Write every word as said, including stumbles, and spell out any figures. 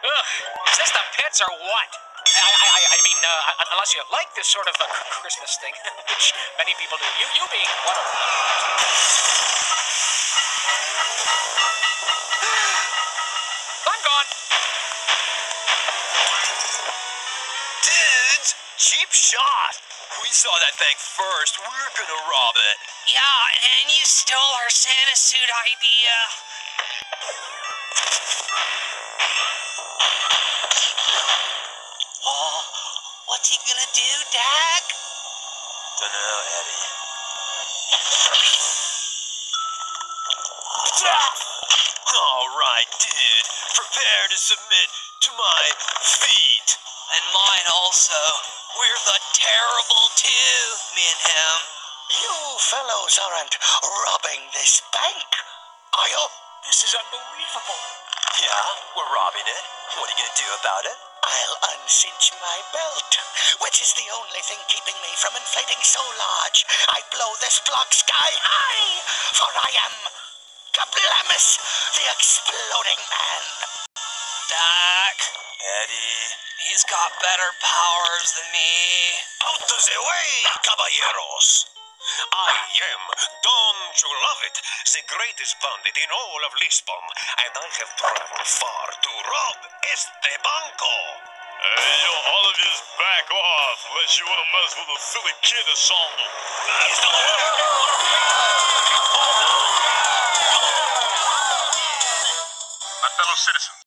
Ugh, is this the pits or what? I, I, I, I mean, uh, unless you like this sort of uh, Christmas thing, which many people do. You, you being one of them. I'm gone. Dudes, cheap shot. We saw that thing first. We're gonna rob it. Yeah, and you stole our Santa suit idea. Oh, what's he gonna do, Dak? Dunno, Eddie. All right, dude. Prepare to submit to my feet. And mine also. We're the terrible two, me and him. You fellows aren't robbing this bank, are you? This is unbelievable. Yeah, we're robbing it. What are you gonna do about it? I'll uncinch my belt, which is the only thing keeping me from inflating so large I blow this block sky high, for I am Kablamis, the Exploding Man. Dak, Eddie. he's got better powers than me. Out of the way, caballeros. I am, don't you love it, the greatest bandit in all of Lisbon, and I have traveled far to rob este banco. Hey, yo, all of yous back off, unless you want to mess with a silly kid or something. My fellow citizens,